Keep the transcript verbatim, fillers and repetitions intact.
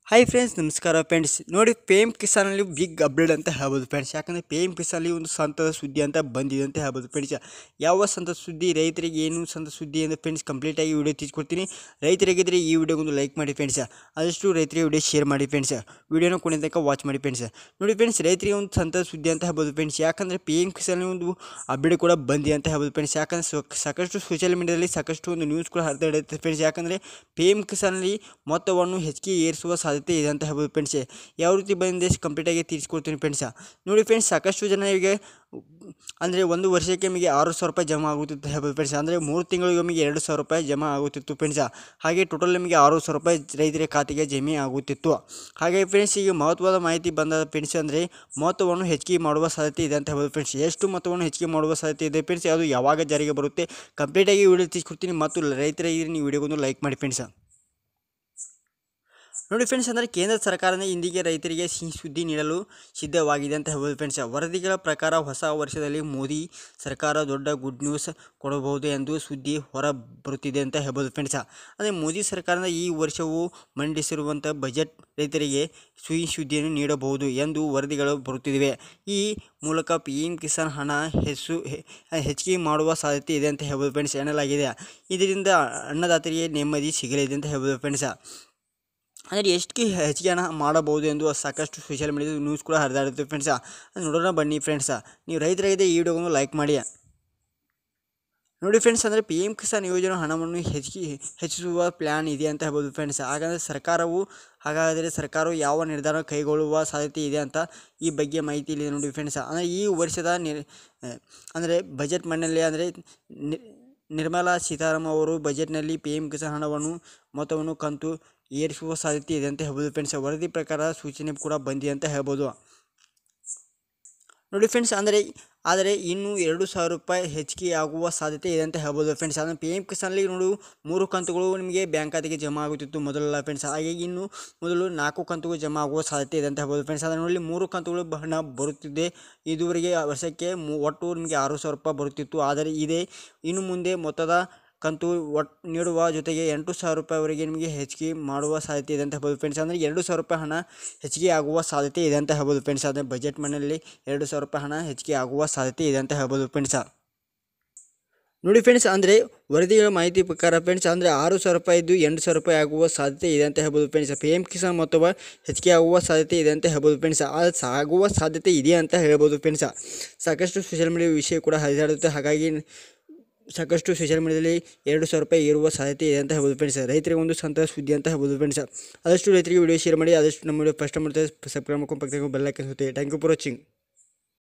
Hi friends, ನಮಸ್ಕಾರ friends. ನೋಡಿ, P M ಕಿಸಾನಲ್ಲಿ ಬಿಗ್ ಅಪ್ಡೇಟ್ ಅಂತ ಹೇಳ್ಬೋದು ಫ್ರೆಂಡ್ಸ್. ಯಾಕಂದರೆ ಪಿ ಎಮ್ ಕಿಸಾನಲ್ಲಿ ಒಂದು ಸಂತದ ಸುದ್ದಿ ಅಂತ ಬಂದಿದೆ ಅಂತ ಹೇಳ್ಬೋದು ಫ್ರೆಂಡ್ಸ್. ಯಾವ ಸಂತದ ಸುದ್ದಿ, ರೈತರಿಗೆ ಏನು ಸಂತದ ಸುದ್ದಿ ಅಂತ ಫ್ರೆಂಡ್ಸ್ ಕಂಪ್ಲೀಟಾಗಿ ವಿಡಿಯೋ ತಿಳಿಸ್ಕೊಡ್ತೀನಿ. ರೈತರಿಗಿದ್ರೆ ಈ ವಿಡಿಯೋಗೊಂದು ಲೈಕ್ ಮಾಡಿ ಫ್ರೆಂಡ್ಸ್, ಆದಷ್ಟು ರೈತರಿಗೆ ವಿಡಿಯೋ ಶೇರ್ ಮಾಡಿ ಫ್ರೆಂಡ್ಸ್. ವಿಡಿಯೋನ ಕೊನೆ ತನಕ ವಾಚ್ ಮಾಡಿ ಫ್ರೆಂಡ್ಸ್. ನೋಡಿ ಫ್ರೆಂಡ್ಸ್, ರೈತರಿಗೆ ಒಂದು ಸಂತದ ಸುದ್ದಿ ಅಂತ ಹೇಳ್ಬೋದು ಫ್ರೆಂಡ್ಸ್. ಯಾಕಂದರೆ ಪಿ ಎಮ್ ಕಿಸಾನಲ್ಲಿ ಒಂದು ಅಪ್ಡೇಟ್ ಕೂಡ ಬಂದಿದೆ ಅಂತ ಹೇಳ್ಬೋದು ಫ್ರೆಂಡ್ಸ್. ಯಾಕಂದರೆ ಸಾಕಷ್ಟು ಸೋಷಿಯಲ್ ಮೀಡಿಯಾದಲ್ಲಿ ಸಾಕಷ್ಟು ಒಂದು ನ್ಯೂಸ್ ಕೂಡ ಹರಿದಾಡುತ್ತೆ ಫ್ರೆಂಡ್ಸ್. ಯಾಕಂದರೆ ಪಿ ಎಮ್ ಕಿಸಾನಲ್ಲಿ ಮೊತ್ತವನ್ನು ಹೆಚ್ಚಿಗೆ ಏರಿಸುವ ಸಾಧ್ಯತೆ ಇದೆ ಅಂತ ಹೇಳ್ಬೋದು ಫ್ರೆಂಡ್ಸ್. ಯಾವ ರೀತಿ ಬಂದಿದೆ ಕಂಪ್ಲೀಟಾಗಿ ತಿಳಿಸ್ಕೊಡ್ತೀನಿ ಫ್ರೆಂಡ್ಸ್. ನೋಡಿ ಫ್ರೆಂಡ್ಸ್, ಸಾಕಷ್ಟು ಜನ ಈಗ ಅಂದರೆ ಒಂದು ವರ್ಷಕ್ಕೆ ನಮಗೆ ಆರು ಸಾವಿರ ರೂಪಾಯಿ ಜಮಾ ಆಗುತ್ತಿತ್ತು ಹೇಳ್ಬೋದು ಫ್ರೆಂಡ್ಸ್. ಅಂದರೆ ಮೂರು ತಿಂಗಳಿಗೆ ನಮಗೆ ಎರಡು ಸಾವಿರ ರೂಪಾಯಿ ಜಮಾ ಆಗುತ್ತಿತ್ತು ಫ್ರೆಂಡ್ಸ್. ಹಾಗೆ ಟೋಟಲ್ ನಮಗೆ ಆರು ಸಾವಿರ ರೂಪಾಯಿ ರೈತರ ಖಾತೆಗೆ ಜಮೆ ಆಗುತ್ತಿತ್ತು. ಹಾಗೆ ಫ್ರೆಂಡ್ಸ್, ಈಗ ಮಹತ್ವದ ಮಾಹಿತಿ ಬಂದ ಫ್ರೆಂಡ್ಸ್, ಅಂದರೆ ಮೊತ್ತವನ್ನು ಹೆಚ್ಚಿಗೆ ಮಾಡುವ ಸಾಧ್ಯತೆ ಇದೆ ಅಂತ ಹೇಳ್ಬೋದು ಫ್ರೆಂಡ್ಸ್. ಎಷ್ಟು ಮೊತ್ತವನ್ನು ಹೆಚ್ಚಿಗೆ ಮಾಡುವ ಸಾಧ್ಯತೆ ಇದೆ ಫ್ರೆಂಡ್ಸ್, ಅದು ಯಾವಾಗ ಜಾರಿಗೆ ಬರುತ್ತೆ ಕಂಪ್ಲೀಟಾಗಿ ವಿಡಿಯೋ ತಿಳಿಸ್ಕೊಡ್ತೀನಿ. ಮತ್ತು ರೈತರಿಗೆ ನೀವು ವಿಡಿಯೋಗೊಂದು ಲೈಕ್ ಮಾಡಿ ಫ್ರೆಂಡ್ಸ್. ನೋಡಿ ಫ್ರೆಂಡ್ಸ್, ಅಂದರೆ ಕೇಂದ್ರ ಸರ್ಕಾರನೇ ಇಂದಿಗೆ ರೈತರಿಗೆ ಸಿಹಿ ಸುದ್ದಿ ನೀಡಲು ಸಿದ್ಧವಾಗಿದೆ ಅಂತ ಹೇಳ್ಬೋದು ಫ್ರೆಂಡ್ಸ್. ವರದಿಗಳ ಪ್ರಕಾರ ಹೊಸ ವರ್ಷದಲ್ಲಿ ಮೋದಿ ಸರ್ಕಾರ ದೊಡ್ಡ ಗುಡ್ ನ್ಯೂಸ್ ಕೊಡಬಹುದು ಎಂದು ಸುದ್ದಿ ಹೊರ ಬರುತ್ತಿದೆ ಅಂತ ಹೇಳ್ಬೋದು ಫ್ರೆಂಡ್ಸ್. ಅಂದರೆ ಮೋದಿ ಸರ್ಕಾರದ ಈ ವರ್ಷವು ಮಂಡಿಸಿರುವಂಥ ಬಜೆಟ್ ರೈತರಿಗೆ ಸಿಹಿ ಸುದ್ದಿಯನ್ನು ನೀಡಬಹುದು ಎಂದು ವರದಿಗಳು ಬರುತ್ತಿವೆ. ಈ ಮೂಲಕ ಪಿ ಎಂ ಕಿಸಾನ್ ಹಣ ಹೆಚ್ಚು ಹೆಚ್ಚಿಗೆ ಮಾಡುವ ಸಾಧ್ಯತೆ ಇದೆ ಅಂತ ಹೇಳ್ಬೋದು ಫ್ರೆಂಡ್ಸ್ ಎನ್ನಲಾಗಿದೆ. ಇದರಿಂದ ಅನ್ನದಾತರಿಗೆ ನೆಮ್ಮದಿ ಸಿಗಲಿದೆ ಅಂತ ಹೇಳ್ಬೋದು ಫ್ರೆಂಡ್ಸ್. ಅಂದರೆ ಎಷ್ಟು ಹೆಚ್ಚಿಗೆ ಹಣ ಮಾಡಬಹುದು ಎಂದು ಸಾಕಷ್ಟು ಸೋಷಿಯಲ್ ಮೀಡಿಯಾದ ನ್ಯೂಸ್ ಕೂಡ ಹರಿದಾಡುತ್ತೆ ಫ್ರೆಂಡ್ಸ. ನೋಡೋಣ ಬನ್ನಿ ಫ್ರೆಂಡ್ಸ. ನೀವು ರೈತರಾಗಿದೆ ಈ ವಿಡಿಯೋವನ್ನು ಲೈಕ್ ಮಾಡಿ. ನೋಡಿ ಫ್ರೆಂಡ್ಸ್, ಅಂದರೆ ಪಿ ಎಮ್ ಕಿಸಾನ್ ಯೋಜನೆ ಹಣವನ್ನು ಹೆಚ್ಚಿಗೆ ಹೆಚ್ಚಿಸುವ ಪ್ಲ್ಯಾನ್ ಇದೆ ಅಂತ ಹೇಳ್ಬೋದು ಫ್ರೆಂಡ್ಸ್. ಹಾಗಾದರೆ ಸರ್ಕಾರವು ಹಾಗಾದರೆ ಸರ್ಕಾರವು ಯಾವ ನಿರ್ಧಾರ ಕೈಗೊಳ್ಳುವ ಸಾಧ್ಯತೆ ಇದೆ ಅಂತ ಈ ಬಗ್ಗೆ ಮಾಹಿತಿ ಇದೆ ನೋಡಿ ಫ್ರೆಂಡ್ಸ್. ಅಂದರೆ ಈ ವರ್ಷದ ನಿರ್ ಅಂದರೆ ಬಜೆಟ್ ಮಂಡಳಿ ಅಂದರೆ ನಿರ್ಮಲಾ ಸೀತಾರಾಮನ್ ಅವರು ಬಜೆಟ್ನಲ್ಲಿ ಪಿ ಎಮ್ ಕಿಸಾನ್ ಹಣವನ್ನು ಮೊತ್ತವನ್ನು ಕಂತು ಏರಿಸುವ ಸಾಧ್ಯತೆ ಇದೆ ಅಂತ ಹೇಳ್ಬೋದು ಫ್ರೆಂಡ್ಸ್. ವರದಿ ಪ್ರಕಾರ ಸೂಚನೆ ಕೂಡ ಬಂದಿದೆ ಅಂತ ಹೇಳ್ಬೋದು ನೋಡಿ ಫ್ರೆಂಡ್ಸ್. ಅಂದರೆ ಆದರೆ ಇನ್ನೂ ಎರಡು ಸಾವಿರ ರೂಪಾಯಿ ಹೆಚ್ಚಿಗೆ ಆಗುವ ಸಾಧ್ಯತೆ ಇದೆ ಅಂತ ಹೇಳ್ಬೋದು ಫ್ರೆಂಡ್ಸ್. ಅಂದರೆ ಪಿ ಎಮ್ ಕಿಸಾನಲ್ಲಿ ನೋಡು ಮೂರು ಕಂತುಗಳು ನಿಮಗೆ ಬ್ಯಾಂಕ್ ಖಾತೆಗೆ ಜಮಾ ಆಗುತ್ತಿತ್ತು ಮೊದಲೆಲ್ಲ ಫ್ರೆಂಡ್ಸ್. ಹಾಗೆ ಇನ್ನು ಮೊದಲು ನಾಲ್ಕು ಕಂತುಗಳು ಜಮಾ ಆಗುವ ಸಾಧ್ಯತೆ ಇದೆ ಅಂತ ಹೇಳ್ಬೋದು ಫ್ರೆಂಡ್ಸ್. ಅದರ ನೋಡಿ ಮೂರು ಕಂತುಗಳು ಹಣ ಬರುತ್ತಿದೆ. ಇದುವರೆಗೆ ವರ್ಷಕ್ಕೆ ಒಟ್ಟು ನಿಮಗೆ ಆರು ಸಾವಿರ ರೂಪಾಯಿ ಬರುತ್ತಿತ್ತು. ಆದರೆ ಇದೇ ಇನ್ನು ಮುಂದೆ ಮೊತ್ತದ ಕಂತು ಒಟ್ಟು ನೀಡುವ ಜೊತೆಗೆ ಎಂಟು ಸಾವಿರ ರೂಪಾಯಿವರೆಗೆ ನಿಮಗೆ ಹೆಚ್ಚಿಗೆ ಮಾಡುವ ಸಾಧ್ಯತೆ ಇದೆ ಅಂತ ಹೇಳ್ಬೋದು ಫ್ರೆಂಡ್ಸ್. ಅಂದರೆ ಎರಡು ಸಾವಿರ ರೂಪಾಯಿ ಹಣ ಹೆಚ್ಚಿಗೆ ಆಗುವ ಸಾಧ್ಯತೆ ಇದೆ ಅಂತ ಹೇಳ್ಬೋದು ಫ್ರೆಂಡ್ಸ್. ಅಂದರೆ ಬಜೆಟ್ ಮನೆಯಲ್ಲಿ ಎರಡು ಸಾವಿರ ರೂಪಾಯಿ ಹಣ ಹೆಚ್ಚಿಗೆ ಆಗುವ ಸಾಧ್ಯತೆ ಇದೆ ಅಂತ ಹೇಳ್ಬೋದು ಫ್ರೆಂಡ್ಸ್. ನೋಡಿ ಫ್ರೆಂಡ್ಸ್, ಅಂದರೆ ವರದಿಗಳ ಮಾಹಿತಿ ಪ್ರಕಾರ ಫ್ರೆಂಡ್ಸ್, ಅಂದರೆ ಆರು ಸಾವಿರ ರೂಪಾಯಿ ಇದ್ದು ಎಂಟು ಸಾವಿರ ರೂಪಾಯಿ ಆಗುವ ಸಾಧ್ಯತೆ ಇದೆ ಅಂತ ಹೇಳ್ಬೋದು ಫ್ರೆಂಡ್ಸ್. ಪಿ ಎಮ್ ಕಿಸಾನ್ ಮೊತ್ತವ ಹೆಚ್ಚಿಗೆ ಆಗುವ ಸಾಧ್ಯತೆ ಇದೆ ಅಂತ ಹೇಳ್ಬೋದು ಫ್ರೆಂಡ್ಸ್. ಅದು ಆಗುವ ಸಾಧ್ಯತೆ ಇದೆ ಅಂತ ಹೇಳ್ಬೋದು ಫ್ರೆಂಡ್ಸ್. ಸಾಕಷ್ಟು ಸೋಷಿಯಲ್ ಮೀಡಿಯಾ ವಿಷಯ ಕೂಡ ಹರಿದಾಡುತ್ತೆ. ಹಾಗಾಗಿ ಸಾಕಷ್ಟು ಸೋಷಿಯಲ್ ಮೀಡಿಯಾದಲ್ಲಿ ಎರಡು ಸಾವಿರ ರೂಪಾಯಿ ಇರುವ ಸಾಧ್ಯತೆ ಇದೆ ಅಂತ ಹೇಳ್ಬೋದು ಫ್ರೆಂಡ್ಸ್. ರೈತರಿಗೆ ಒಂದು ಸಂತೋಷ ಸುದ್ದಿ ಅಂತ ಹೇಳ್ಬೋದು ಫ್ರೆಂಡ್ಸ್. ಆದಷ್ಟು ರೈತರಿಗೆ ವಿಡಿಯೋ ಶೇರ್ ಮಾಡಿ. ಆದಷ್ಟು ನಮ್ಮ ವಿಡಿಯೋ ಫಸ್ಟ್ ಮಾಡ್ತಾರೆ ಸಬ್ಸ್ಕ್ರೈಬ್ ಮಾಡ್ಕೊಂಡು ಪಕ್ಕದಲ್ಲಿ ಬೆಲ್ ಐಕಾನ್ ಇರುತ್ತೆ. Thank you for watching.